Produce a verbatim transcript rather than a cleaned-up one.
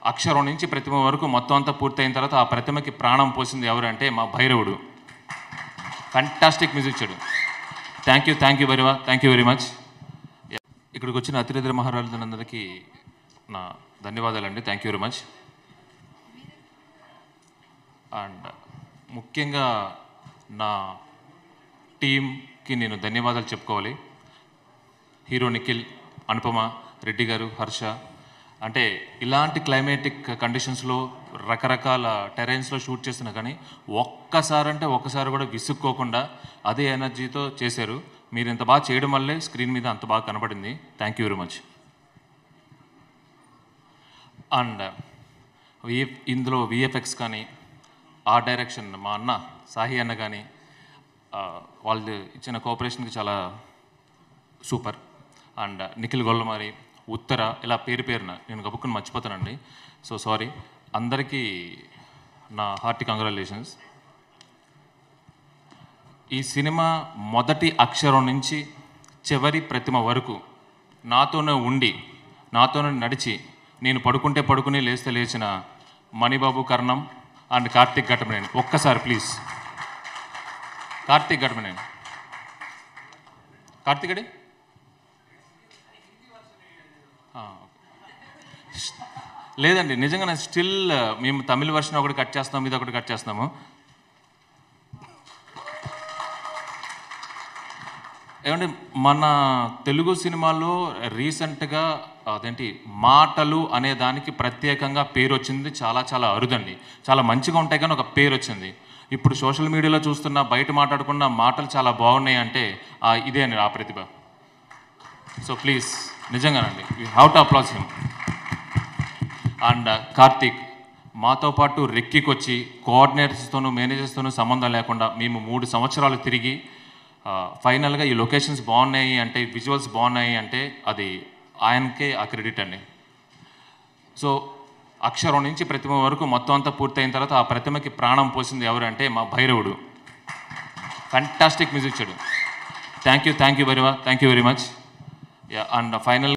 అక్షరం నుంచి ప్రతిమ వరకు మొత్తం అంతా పూర్తయిన తర్వాత ఆ ప్రతిమకి ప్రాణం పోసింది ఎవరు అంటే మా భైరవుడు. ఫ్యాంటాస్టిక్ మ్యూజిక్ ఇచ్చాడు. Thank you thank you very much thank you very much. ఇక్కడికి వచ్చిన అతిథి మహారాజులందరికీ నా ధన్యవాదాలండి. Thank you very much. And ముఖ్యంగా నా టీమ్కి నేను ధన్యవాదాలు చెప్పుకోవాలి. హీరో నిఖిల్, అనుపమ, రెడ్డి గారు, హర్ష. అంటే ఇలాంటి క్లైమేటిక్ కండిషన్స్లో రకరకాల టెరైన్స్లో షూట్ చేస్తున్నా కానీ ఒక్కసారి అంటే ఒక్కసారి కూడా విసుక్కోకుండా అదే ఎనర్జీతో చేశారు. మీరు ఇంత బాగా చేయడం వల్లే స్క్రీన్ మీద అంత బాగా కనబడింది. Thank you very much. And విఎ ఇందులో విఎఫ్ఎక్స్ కానీ ఆ డైరెక్షన్ మా అన్న సాహి అన్న కానీ వాళ్ళు ఇచ్చిన కోఆపరేషన్కి చాలా సూపర్. అండ్ నిఖిల్ గొల్లమారి, ఉత్తర, ఇలా పేరు పేరున నేను గబుక్కుని మర్చిపోతానండి. So sorry. అందరికీ నా హార్టీ కంగ్రాచులేషన్స్. ఈ సినిమా మొదటి అక్షరం నుంచి చివరి ప్రతిమ వరకు నాతోనే ఉండి నాతోనే నడిచి నేను పడుకుంటే పడుకుని లేస్తే లేచిన మణిబాబు కర్ణం అండ్ కార్తీక్ ఘటమనేని. ఒక్కసారి ప్లీజ్. కార్తీక్ ఘటమనేని. కార్తీక్ అడి లేదండి, నిజంగా స్టిల్ మేము తమిళ వర్షన్ ఒకటి కట్ చేస్తున్నాము, ఇది ఒకటి కట్ చేస్తున్నాము. ఏమంటే మన తెలుగు సినిమాల్లో రీసెంట్గా అదేంటి మాటలు అనే దానికి ప్రత్యేకంగా పేరు వచ్చింది చాలా చాలా అరుదండి. చాలా మంచిగా ఉంటాయి కానీ ఒక పేరు వచ్చింది. ఇప్పుడు సోషల్ మీడియాలో చూస్తున్న బయట మాట్లాడుకున్న మాటలు చాలా బాగున్నాయి అంటే ఇదే అండి ఆ ప్రతిభ. సో ప్లీజ్ నిజంగానండి, you have to applaud him. And Karthik మాతో పాటు రెక్కికొచ్చి కోఆర్డినేటర్స్తోనూ మేనేజర్స్తోనూ సంబంధం లేకుండా మేము మూడు సంవత్సరాలు తిరిగి ఫైనల్గా ఈ లొకేషన్స్ బాగున్నాయి అంటే, విజువల్స్ బాగున్నాయి అంటే అది ఆయనకే ఆ క్రెడిట్ అండి. సో అక్షరం నుంచి ప్రతిమ వరకు మొత్తం అంతా పూర్తయిన తర్వాత ఆ ప్రతిమకి ప్రాణం పోసింది ఎవరు అంటే మా భైరవుడు. ఫ్యాంటాస్టిక్ మ్యూజిక్ ఇచ్చాడు. Thank you thank you very much thank you very much. And final